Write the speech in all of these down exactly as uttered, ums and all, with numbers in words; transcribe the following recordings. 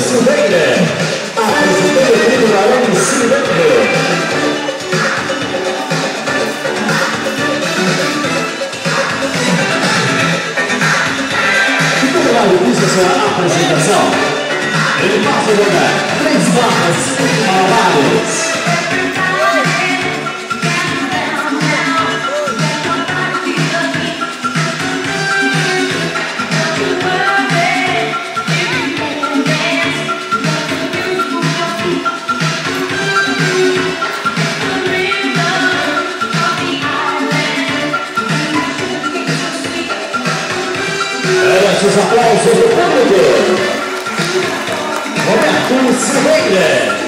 Silveira, apresentando o prêmio Arame Silveira. E como vai o piso a sua apresentação? Ele passa a jogar três barras malabares. Os aplausos do público. Roberto Silveira.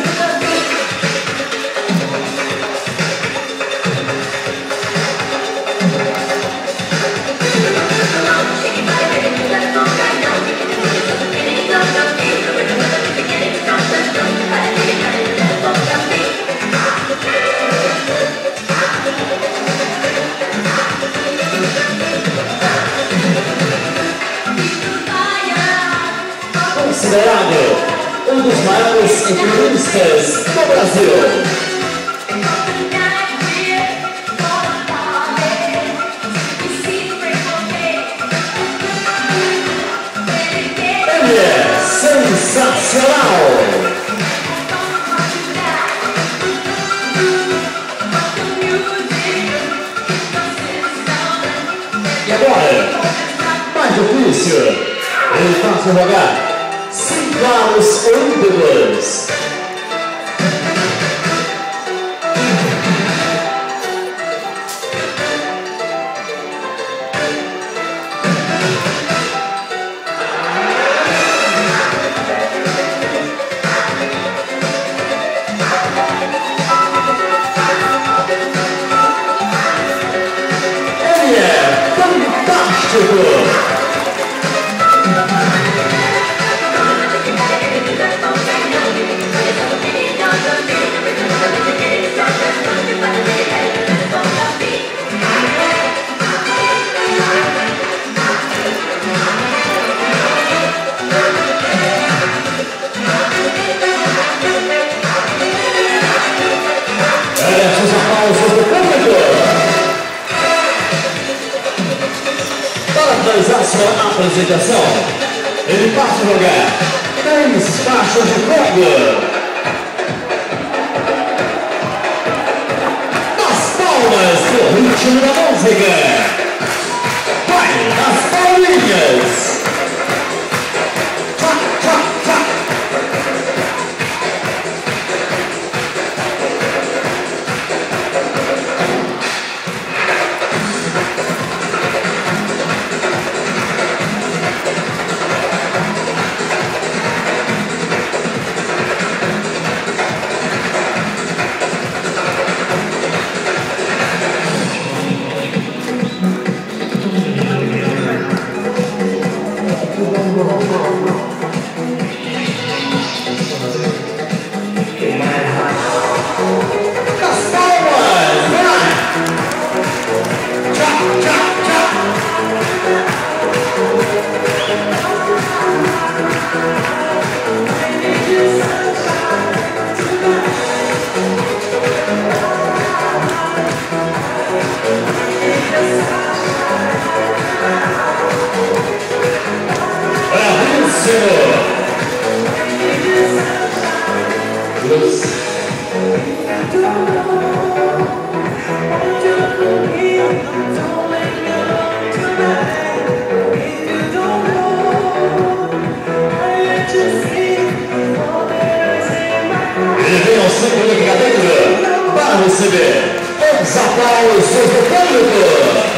Considerado um dos maiores economistas do Brasil. Ele é sensacional. E agora, mais difícil, ele passa a jogar cinco anos olímpicos. Ele é fantástico. Os aplausos do público para finalizar sua apresentação. Ele passa a jogar três faixas de fogo. Nas palmas do ritmo da música. Vai nas palminhas. Para receber os aplausos do público.